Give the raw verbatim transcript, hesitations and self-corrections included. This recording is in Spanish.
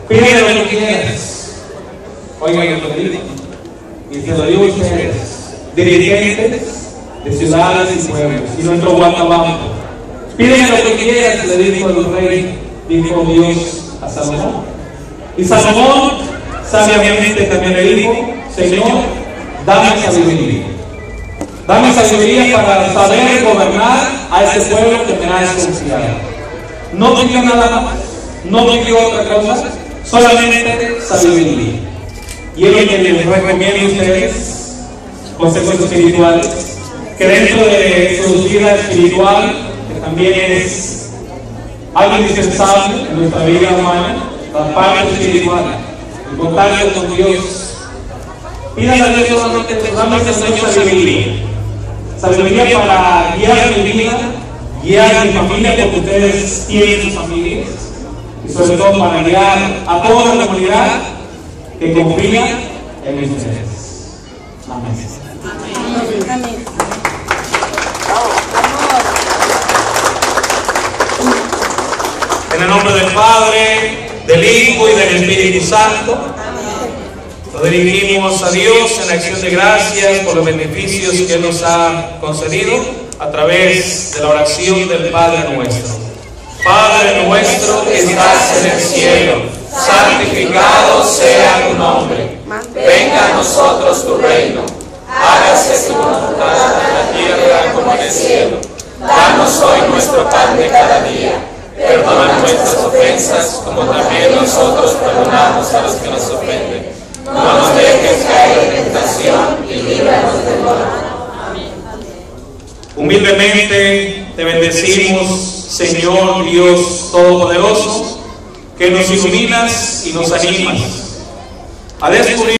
Pídele lo que quieras. Oigan lo que digo. Y se lo digo a ustedes, dirigentes de ciudades y pueblos, y nuestro Guatabampo. Pídele lo que quieras, le dijo el rey, dijo Dios a Salomón. Y Salomón sabiamente también le dijo: Señor, dame sabiduría. Dame sabiduría para saber gobernar a ese pueblo que me has confiado. No pidió nada más, no pidió otra cosa, solamente sabiduría. Y es lo que les recomiendo a ustedes, consejos espirituales, que dentro de su vida espiritual, que también es algo indispensable en nuestra vida humana, la parte espiritual, el contacto con Dios, pídale a Dios solamente, solamente Señor sabiduría. Sabiduría para guiar mi vida, guiar mi familia, porque ustedes tienen sus familias, y sobre todo para guiar a toda la comunidad que confía en ustedes. Amén. Amén. En el nombre del Padre, del Hijo y del Espíritu Santo, nos dirigimos a Dios en acción de gracias por los beneficios que Él nos ha concedido a través de la oración del Padre nuestro. Padre nuestro que estás en el cielo, santificado sea tu nombre. Venga a nosotros tu reino. Hágase tu voluntad en la tierra como en el cielo. Danos hoy nuestro pan de cada día. Perdona nuestras ofensas, como también nosotros perdonamos a los que nos ofenden. No nos dejes caer en tentación y líbranos del mal. Amén. Humildemente te bendecimos, Señor Dios Todopoderoso, que nos iluminas y nos animas a descubrir